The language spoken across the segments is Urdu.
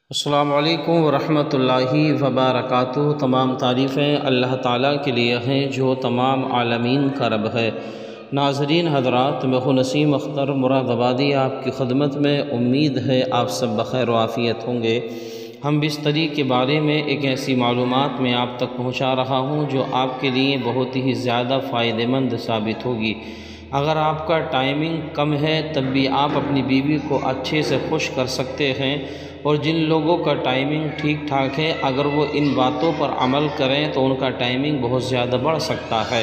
السلام علیکم ورحمۃ اللہ وبرکاتہ۔ تمام تعریفیں اللہ تعالیٰ کے لیے ہیں جو تمام عالمین کا رب ہے۔ ناظرین حضرات، میں نسیم اختر مراد آبادی آپ کی خدمت میں، امید ہے آپ سب بخیر و عافیت ہوں گے۔ ہم بستری کے بارے میں ایک ایسی معلومات میں آپ تک پہنچا رہا ہوں جو آپ کے لیے بہت ہی زیادہ فائدہ مند ثابت ہوگی۔ اگر آپ کا ٹائمنگ کم ہے تب بھی آپ اپنی بیوی کو اچھے سے خوش کر سکتے ہیں، اور جن لوگوں کا ٹائمنگ ٹھیک ٹھاک ہے اگر وہ ان باتوں پر عمل کریں تو ان کا ٹائمنگ بہت زیادہ بڑھ سکتا ہے۔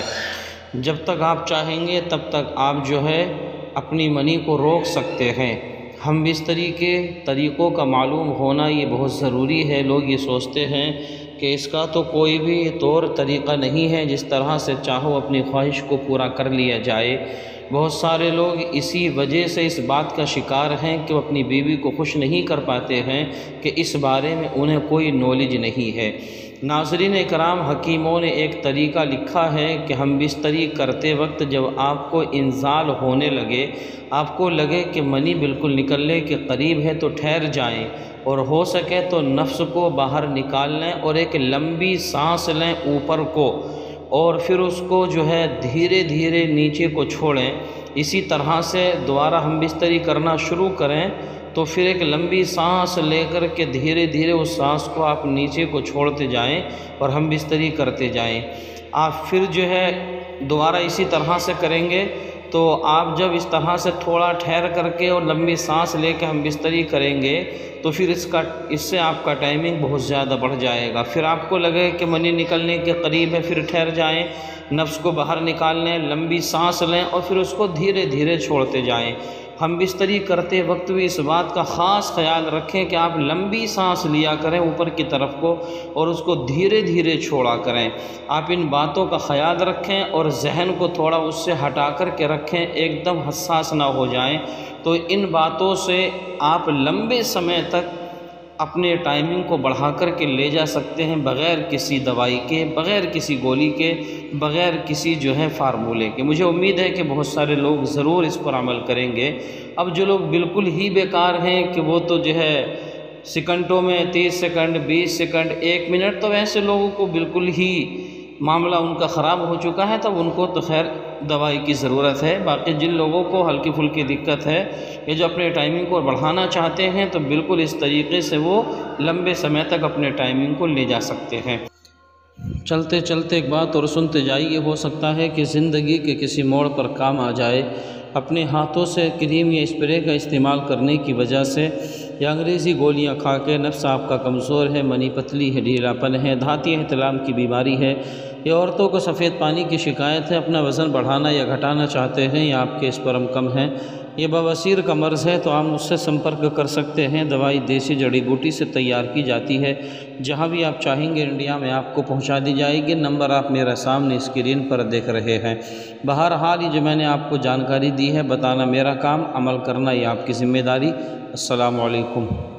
جب تک آپ چاہیں گے تب تک آپ جو ہے اپنی منی کو روک سکتے ہیں۔ ہم بستری کے طریقوں کا معلوم ہونا یہ بہت ضروری ہے۔ لوگ یہ سوچتے ہیں کہ اس کا تو کوئی بھی طور طریقہ نہیں ہے، جس طرح سے چاہو اپنی خواہش کو پورا کر لیا جائے۔ بہت سارے لوگ اسی وجہ سے اس بات کا شکار ہیں کہ وہ اپنی بیوی کو خوش نہیں کر پاتے ہیں کہ اس بارے میں انہیں کوئی نالج نہیں ہے۔ ناظرین اکرام، حکیموں نے ایک طریقہ لکھا ہے کہ ہم بستری کرتے وقت جب آپ کو انزال ہونے لگے، آپ کو لگے کہ منی بالکل نکلنے کے قریب ہے تو ٹھہر جائیں، اور ہو سکے تو نفس کو باہر نکال لیں اور ایک لمبی سانس لیں اوپر کو، اور پھر اس کو جو ہے دھیرے دھیرے نیچے کو چھوڑیں۔ اسی طرح سے دوبارہ ہم بستری کرنا شروع کریں تو پھر ایک لمبی سانس لے کر کے دھیرے دھیرے اس سانس کو آپ نیچے کو چھوڑتے جائیں اور ہم بستری کرتے جائیں۔ آپ پھر جو ہے دوبارہ اسی طرح سے کریں گے تو آپ جب اس طرح سے تھوڑا ٹھہر کر کے اور لمبی سانس لے کے ہم بستری کریں گے تو پھر اس سے آپ کا ٹائمنگ بہت زیادہ بڑھ جائے گا۔ پھر آپ کو لگے کہ منی نکلنے کے قریب ہے، پھر ٹھہر جائیں، نفس کو باہر نکال لیں، لمبی سانس لیں اور پھر اس کو دھیرے دھیرے چھوڑتے جائیں۔ ہم بستری کرتے وقت بھی اس بات کا خاص خیال رکھیں کہ آپ لمبی سانس لیا کریں اوپر کی طرف کو اور اس کو دھیرے دھیرے چھوڑا کریں۔ آپ ان باتوں کا خیال رکھیں اور ذہن کو تھوڑا اس سے ہٹا کر کے رکھیں، ایک دم حساس نہ ہو جائیں، تو ان باتوں سے آپ لمبے سمے تک اپنے ٹائمنگ کو بڑھا کر کے لے جا سکتے ہیں، بغیر کسی دوائی کے، بغیر کسی گولی کے، بغیر کسی جو ہے فارمولے کے۔ مجھے امید ہے کہ بہت سارے لوگ ضرور اس پر عمل کریں گے۔ اب جو لوگ بالکل ہی بیکار ہیں کہ وہ تو جو ہے سیکنڈوں میں 30 سیکنڈ، 20 سیکنڈ، 1 منٹ، تو ایسے لوگوں کو بالکل ہی معاملہ ان کا خراب ہو چکا ہے، تب ان کو تو خیر دوائی کی ضرورت ہے۔ باقی جن لوگوں کو ہلکی پھلکی دقت ہے، یہ جو اپنے ٹائمنگ کو بڑھانا چاہتے ہیں، تو بالکل اس طریقے سے وہ لمبے سمے تک اپنے ٹائمنگ کو لے جا سکتے ہیں۔ چلتے چلتے ایک بات اور سنتے جائیے، ہو سکتا ہے کہ زندگی کے کسی موڑ پر کام آ جائے۔ اپنے ہاتھوں سے کریم یا اسپرے کا استعمال کرنے کی وجہ سے یا انگریزی گولیاں کھا کے نفس آپ کا کمزور ہے، منی پتلی ہے، ڈھیلاپن ہے، دھاتی احتلام کی بیماری ہے، یا عورتوں کو سفید پانی کی شکایت ہے، اپنا وزن بڑھانا یا گھٹانا چاہتے ہیں، یا آپ کے اسپرم کم ہیں، یہ بواسیر کا مرض ہے، تو آپ مجھ سے سمپرک کر سکتے ہیں۔ دوائی دیسی جڑی بوٹی سے تیار کی جاتی ہے، جہاں بھی آپ چاہیں گے انڈیا میں آپ کو پہنچا دی جائے گی۔ نمبر آپ میرے سامنے اسکرین پر دیکھ رہے ہیں۔ بہرحال یہ جو میں نے آپ کو جانکاری دی ہے، بتانا میرا کام، عمل کرنا یہ آپ کی ذمہ داری۔ السلام علیکم۔